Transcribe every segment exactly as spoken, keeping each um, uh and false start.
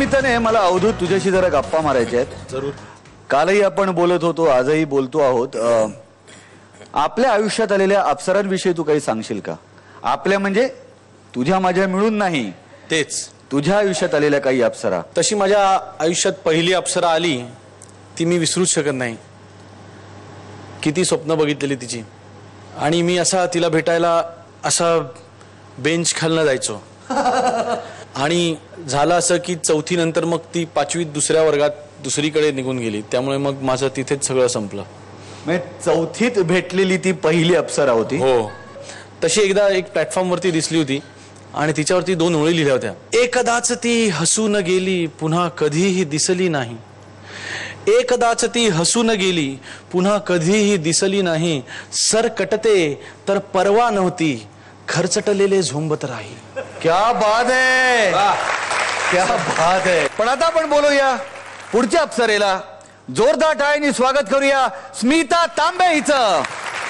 निमित्ताने मला अवधूत तुझ्याशी जरा गप्पा मारायच्या आहेत. जरूर. कालही आपण बोलत होतो, आजही बोलतो आहोत. आपल्या आयुष्यात आलेल्या अप्सरांविषयी तू काही सांगशील का? आपल्या म्हणजे तुझ्या माझ्या मिळून नाही, तेच तुझ्या आयुष्यात आलेल्या काही अप्सरा. तशी माझ्या आयुष्यात पहिली अप्सरा आली ती मी विसरूच शकत नाही. किती स्वप्न बघितलेली तिची. आणि मी असा तिला भेटायला असा बेंच खालनं जायचो. आणि झालं असं की चौथी नंतर मग ती पाचवीत दुसऱ्या वर्गात दुसरीकडे निघून गेली. त्यामुळे मग माझं तिथेच सगळं संपलं. म्हणजे चौथीत भेटलेली ती पहिली अप्सरा होती. हो. तशी एकदा एक प्लॅटफॉर्मवरती दिसली होती आणि तिच्यावरती दोन ओळी लिहिल्या होत्या. एकदाच ती हसून गेली पुन्हा कधीही दिसली नाही. एकदाच ती हसून गेली पुन्हा कधीही दिसली नाही. सर कटते तर परवा नव्हती खर्चटलेले झोंबत राही. क्या बात है, क्या बात है. पण आता आपण बोलूया पुढच्या अप्सरेला. जोरदार टाळ्यांनी स्वागत करूया स्मिता तांबे हिचं.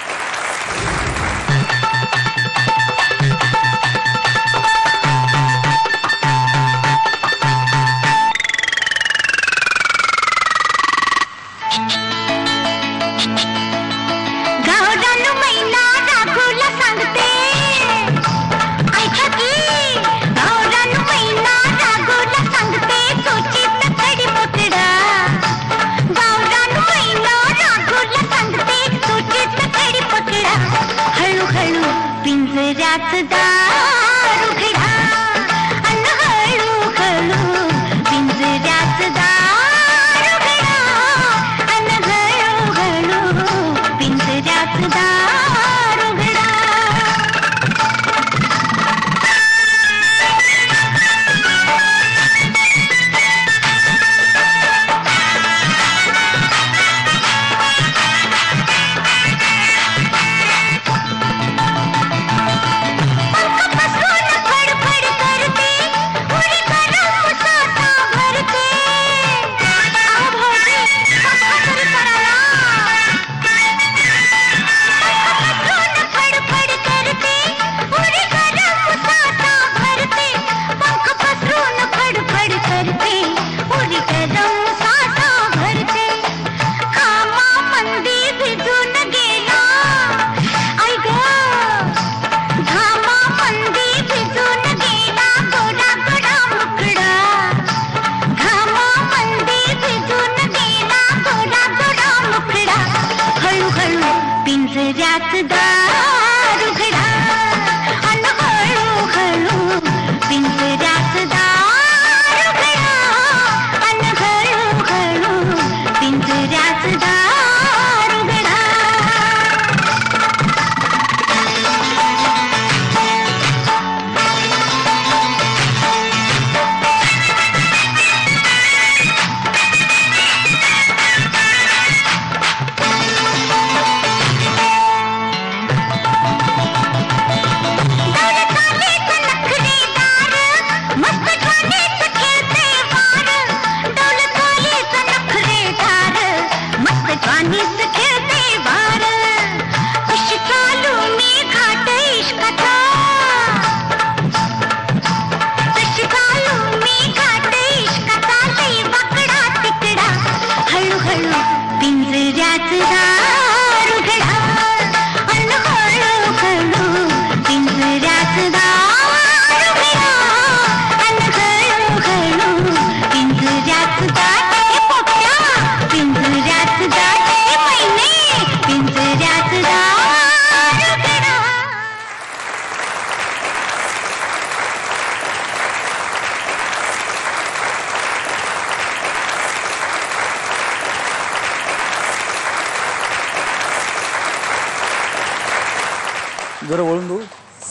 जरा वळून दो.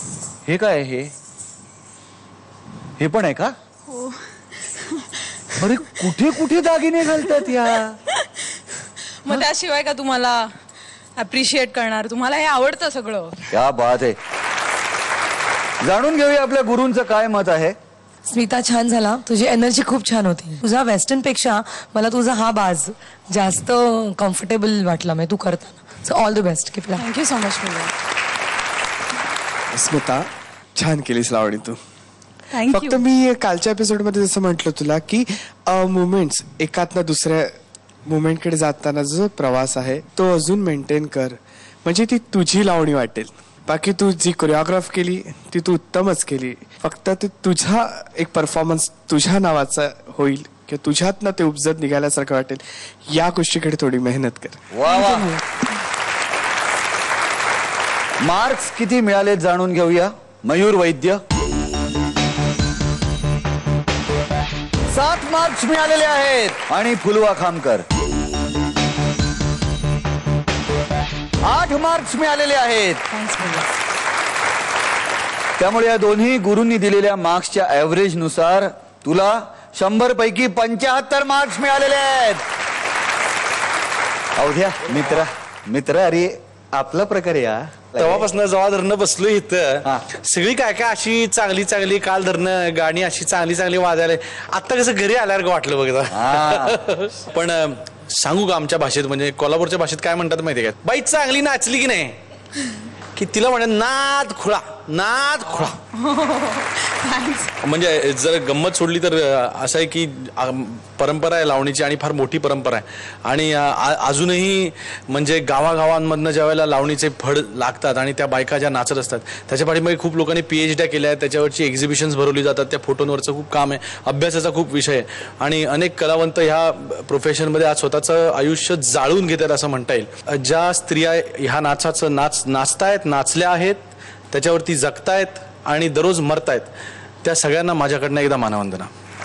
हे काय हे हे पण आहे का? हो. अरे कुठे कुठे दागिने घालतात या. मग त्याशिवाय का तुम्हाला अप्रिशिएट करणार? तुम्हाला हे आवडतं सगळं. क्या बात आहे. जाणून घेऊया आपल्या गुरूंचं काय मत आहे. स्मिता, छान झाला. तुझी एनर्जी खूप छान होती. तुझा वेस्टर्न पेक्षा मला तुझा हा बाज जास्त कम्फर्टेबल वाटला मी तू करताना. So all the best. Keep it. Thank you so much. Smita, छान केलीस लावणी तू. Thank फक्त you. मी कालच्या एपिसोड मध्ये जसं म्हटलं तुला की मुवमेंट्स एकातनं दुसऱ्या मुवमेंट कडे जाताना जो प्रवास आहे तो अजून मेंटेन कर, म्हणजे ती तुझी लावणी वाटेल. बाकी तू जी कोरिओग्राफ केली ती तू उत्तमच केली, फक्त ते तुझा एक परफॉर्मन्स तुझ्या नावाचा होईल किंवा तुझ्यातनं ते उपजत निघाल्यासारखं वाटेल, या गोष्टीकडे थोडी मेहनत कर. वा वा. मार्क्स किती मिळाले जाणून घेऊया. मयूर वैद्य सात मार्क्स मिळालेले आहेत आणि फुलवा खामकर आठ मार्क्स मिळालेले आहेत. त्यामुळे या दोन्ही गुरूंनी दिलेल्या मार्क्सच्या ऍव्हरेज नुसार तुला शंभर पैकी पंच्याहत्तर मार्क्स मिळालेले आहेत. अवघ्या मित्रा मित्र अरे आपला प्रकार या तेव्हापासून जेव्हा धरणं बसलो हा. इथं सगळी काय काय अशी चांगली चांगली काल धरणं गाणी अशी चांगली चांगली वाजायला आता कसं घरी आल्यावर वाटलं बघ. पण अं, सांगू का आमच्या भाषेत म्हणजे कोल्हापूरच्या भाषेत काय म्हणतात माहितीये का, बाई चांगली नाचली की नाही की तिला म्हणत नाद खुळा नाद खुळा. म्हणजे जर गंमत सोडली तर अं, असं आहे की अं, परंपरा आहे लावणीची आणि फार मोठी परंपरा आहे. आणि अं, आ- अजूनही म्हणजे गावागावांमधनं ज्या वेळेला लावणीचे फड लागतात आणि त्या बायका ज्या नाचत असतात त्याच्या पाठीमागे खूप लोकांनी पीएचड्या केल्या आहेत, त्याच्यावरची एक्झिबिशन्स भरवली जातात, त्या फोटोंवरचं खूप काम आहे, अभ्यासाचा खूप विषय आहे. आणि अनेक कलावंत ह्या प्रोफेशनमध्ये आज स्वतःचं आयुष्य जाळून घेतात असं म्हणता येईल. ज्या स्त्रिया ह्या नाचाचं नाच नाचतायत नाचल्या आहेत त्याच्यावरती जगतायत आणि दररोज मरतायत, त्या सगळ्यांना माझ्याकडनं एकदा मानवंदना.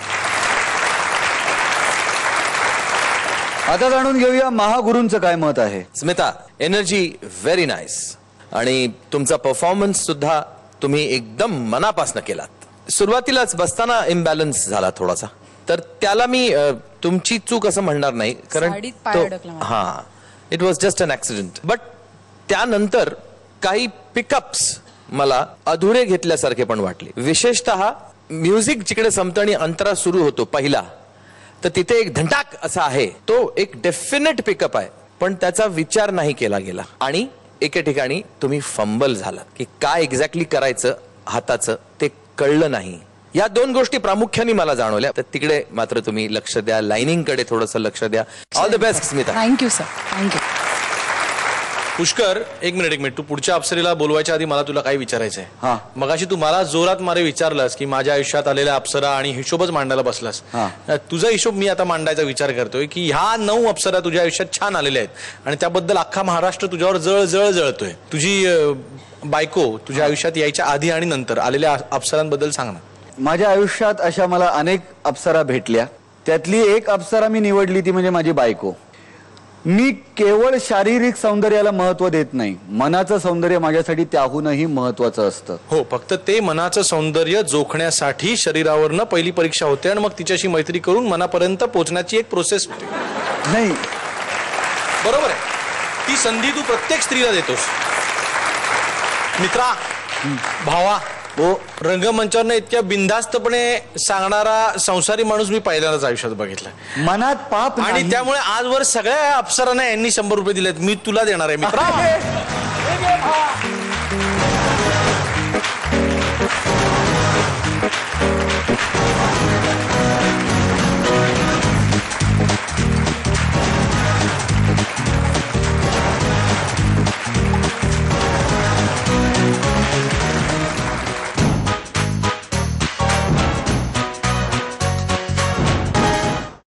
आता जाणून घेऊया महागुरूंचं काय मत आहे. स्मिता, एनर्जी व्हेरी नाईस आणि तुमचा परफॉर्मन्स सुद्धा तुम्ही एकदम मनापासून केलात. सुरुवातीलाच बसताना इम्बॅलन्स झाला थोडासा, तर त्याला मी अ, तुमची चूक असं म्हणणार नाही, कारण साडीत पाय तो- अडकला माझा. हा it was just an accident. But त्यानंतर काही पिकअप्स मला अधुरे घेतल्यासारखे पण वाटले. विशेषतः म्युझिक जिकडे संपतं आणि अंतरा सुरू होतो पहिला, तर तिथे एक धंटाक असा आहे, तो एक डेफिनेट पिकअप आहे, पण त्याचा विचार नाही केला गेला आणि एके ठिकाणी तुम्ही फंबल झाला की काय एक्झॅक्टली करायचं हाताचं ते कळलं नाही. या दोन गोष्टी प्रामुख्याने मला जाणवल्या, तर तिकडे मात्र तुम्ही लक्ष द्या, लाइनिंग कडे थोडंसं लक्ष द्या. All the best Smita. Thank you sir, thank you. Pushkar, एक मिनिट एक मिनिट तू पुढच्या अप्सरेला बोलवायच्या आधी मला तुला काही विचारायचं हा. आहे. मगाशी तू मला जोरात मारे विचारलास की माझ्या आयुष्यात आलेल्या अप्सरा आणि हिशोबच मांडायला बसलास. हा. तुझा हिशोब मी आता मांडायचा विचार करतोय की ह्या नऊ अप्सरा तुझ्या आयुष्यात छान आलेल्या आहेत आणि त्याबद्दल अख्खा महाराष्ट्र तुझ्यावर जळ जळ जळतोय. तुझी अं, बायको तुझ्या आयुष्यात यायच्या आधी आणि नंतर आलेल्या अप्सरांबद्दल सांग ना. माझ्या आयुष्यात अशा मला अनेक अप्सरा भेटल्या, त्यातली एक अप्सरा मी निवडली ती म्हणजे माझी बायको. मी केवळ शारीरिक सौंदर्याला महत्व देत नाही, मनाचं सौंदर्य माझ्यासाठी त्याहूनही महत्वाचं असतं. हो, फक्त ते मनाचं सौंदर्य जोखण्यासाठी शरीरावरनं पहिली परीक्षा होते आणि मग तिच्याशी मैत्री करून मनापर्यंत पोहोचण्याची एक प्रोसेस होते. नाही बरोबर आहे, ती संधी तू प्रत्येक स्त्रीला देतोस. मित्रा, भावा, हो, रंगमंचावर इतक्या बिनधास्तपणे सांगणारा संसारी माणूस मी पहिल्यांदाच आयुष्यात बघितलाय. मनात पाप आणि नाही. त्यामुळे आजवर सगळ्या अप्सरांना यांनी शंभर रुपये दिलेत, मी तुला देणार आहे मित्रा.